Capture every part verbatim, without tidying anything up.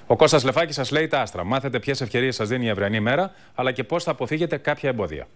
Ο Κώστας Λεφάκης σας λέει τα άστρα. Μάθετε ποιες ευκαιρίες σας δίνει η αυριανή μέρα, αλλά και πώς θα αποφύγετε κάποια εμπόδια.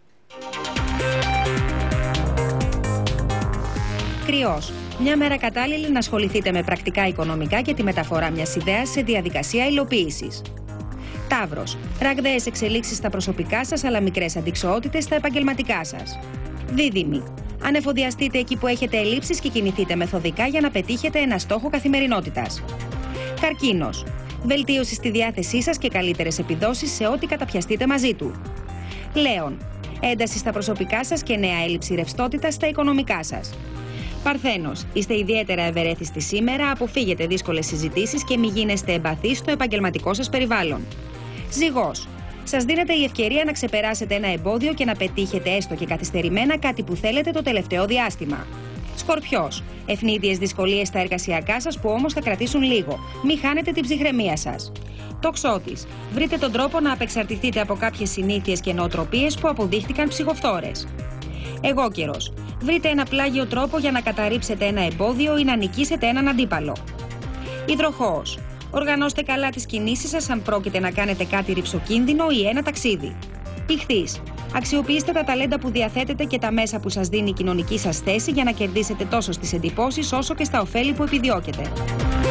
Κρυός. Μια μέρα κατάλληλη να ασχοληθείτε με πρακτικά οικονομικά και τη μεταφορά μιας ιδέας σε διαδικασία υλοποίησης. Ταύρος. Ραγδαίες εξελίξεις στα προσωπικά σας, αλλά μικρές αντιξοότητες στα επαγγελματικά σας. Δίδυμοι. Ανεφοδιαστείτε εκεί που έχετε ελλείψεις και κινηθείτε μεθοδικά για να πετύχετε ένα στόχο καθημερινότητας. Καρκίνος. Βελτίωση στη διάθεσή σας και καλύτερες επιδόσεις σε ό,τι καταπιαστείτε μαζί του. Λέων. Ένταση στα προσωπικά σας και νέα έλλειψη ρευστότητας στα οικονομικά σας. Παρθένος. Είστε ιδιαίτερα ευερέθιστοι σήμερα, αποφύγετε δύσκολες συζητήσεις και μη γίνεστε εμπαθείς στο επαγγελματικό σας περιβάλλον. Ζυγός. Σας δίνεται η ευκαιρία να ξεπεράσετε ένα εμπόδιο και να πετύχετε έστω και καθυστερημένα κάτι που θέλετε το τελευταίο διάστημα. Σκορπιός. Ευνίδιες δυσκολίες στα εργασιακά σας που όμως θα κρατήσουν λίγο. Μην χάνετε την ψυχραιμία σας. Τοξότης. Βρείτε τον τρόπο να απεξαρτηθείτε από κάποιες συνήθειες και νοοτροπίες που αποδείχτηκαν ψυχοφθόρες. Εγώκερος. Βρείτε ένα πλάγιο τρόπο για να καταρρίψετε ένα εμπόδιο ή να νικήσετε έναν αντίπαλο. Υδροχόος. Οργανώστε καλά τις κινήσεις σας αν πρόκειται να κάνετε κάτι ρηψοκίνδυνο ή ένα ταξίδι. Ιχθύς. Αξιοποιήστε τα ταλέντα που διαθέτετε και τα μέσα που σας δίνει η κοινωνική σας θέση για να κερδίσετε τόσο στις εντυπώσεις όσο και στα ωφέλη που επιδιώκετε.